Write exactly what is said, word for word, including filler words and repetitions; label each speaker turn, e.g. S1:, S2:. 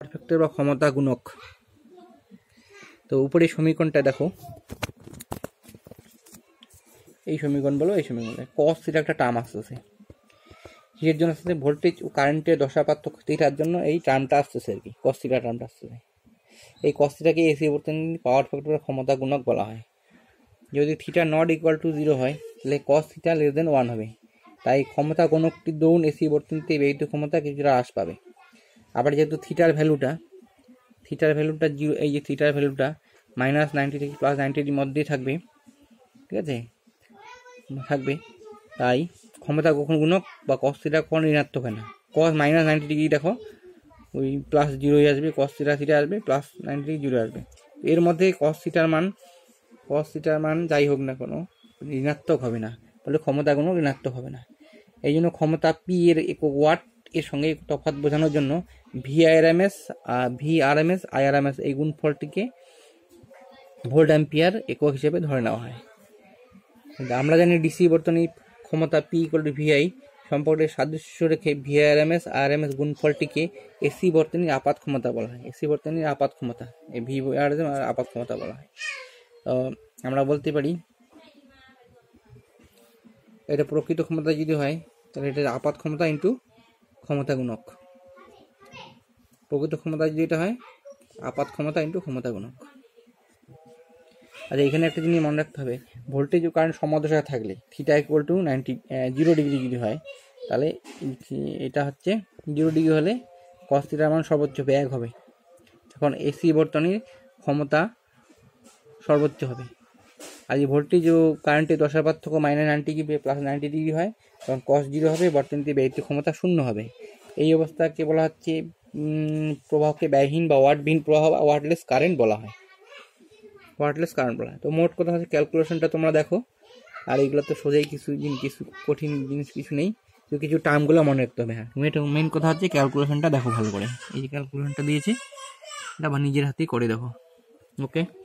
S1: Factor বা ক্ষমতা গুণক। তো উপরে সমীকরণটা দেখো, এই সমীকরণ বলো, এই সমীকরণ কস থিটা একটা টার্ম আসতেছে, এর জন্য আসতেছে ভোল্টেজ ও কারেন্টের দশা পার্থক্য থিটার জন্য এই টার্মটা আসতেছে আর কি, কস থিটা টার্মটা আসতেছে। এই কস থিটাকে এসি বর্তনী পাওয়ার ফ্যাক্টর ক্ষমতা গুণক বলা হয়। যদি theta not equal to zero হয় তাহলে cos theta less than one হবে, তাই ক্ষমতা গুণকটির দরুন এসি বর্তনীতে ব্যয়িত ক্ষমতা কিছুটা হ্রাস পাবে। আবার যেহেতু থিটার ভ্যালুটা থিটার ভ্যালুটা জিরো, এই যে থিটার ভ্যালুটা মাইনাস নাইনটি থেকে প্লাস নাইনটির মধ্যেই থাকবে, ঠিক আছে থাকবে, তাই ক্ষমতা কখন গুণক বা কস থিটা কখন ঋণাত্মক হয় না। কস মাইনাস নাইনটি ডিগ্রি দেখো ওই প্লাস জিরোই আসবে, কস থিটা থিটা আসবে প্লাস নাইনটি ডিগ্রি জিরো আসবে। এর মধ্যে কস থিটার মান কস থিটার মান যাই হোক না কোনো ঋণাত্মক হবে না, তাহলে ক্ষমতা কোনো ঋণাত্মক হবে না। এই জন্য ক্ষমতা পি এর একক ওয়াট এর সঙ্গে তফাৎ বোঝানোর জন্য V RMS V RMS I RMS এই গুণফলটিকে ভোল্ট অ্যাম্পিয়ার একক হিসেবে ধরে নেওয়া হয়। আমরা জানি ডিসি বর্তনী ক্ষমতা পি ইকুয়াল টু ভিআই সম্পর্কে সাদৃশ্য রেখে ভিআরএমএস আরএমএস গুণফলটিকে এসি বর্তনীর আপাত ক্ষমতা বলা হয়। এসি বর্তনীর আপাত ক্ষমতা এই ভি আরএম আর আপাত ক্ষমতা বলা হয়। তো আমরা বলতে পারি এটা প্রকৃত ক্ষমতা যদি হয় তাহলে এটা আপাত ক্ষমতা ইন্টু ক্ষমতা গুণক। প্রকৃত ক্ষমতা যদি এটা হয় আপাত ক্ষমতা ইন্টু ক্ষমতা গুণক। আচ্ছা এখানে একটা জিনিস মনে রাখতে হবে, ভোল্টেজ ও কারেন্ট সমাদশায় থাকলে theta equal to ninety zero degree যদি হয় তাহলে এটা হচ্ছে জিরো ডিগ্রি হলে কস থিটার মান সর্বোচ্চ হবে এক হবে, তখন এসি বর্তনীর ক্ষমতা সর্বোচ্চ হবে। আর এই ভোল্টেজ ও কারেন্টের দশার পার্থক্য minus ninety degree plus ninety degree হয়, তখন কস জিরো হবে, বর্তনীতে ব্যয়িত ক্ষমতা শূন্য হবে। এই অবস্থাকে বলা হচ্ছে প্রবাহকে ব্যয়হীন বা ওয়াটবিহীন প্রবাহ বা ওয়াটলেস কারেন্ট বলা হয় ওয়াটলেস কারেন্ট বলা হয়। তো মোট কথা হচ্ছে ক্যালকুলেশনটা তোমরা দেখো, আর এইগুলো তো সোজাই কিছু কিছু কঠিন জিনিস কিছু নেই, তো কিছু টার্মগুলো মনে রাখতে হবে। হ্যাঁ তুমি এটা মেন কথা হচ্ছে ক্যালকুলেশনটা দেখো ভালো করে, এই যে ক্যালকুলেশনটা দিয়েছে এটা আবার নিজের হাতেই করে দেখো। ওকে।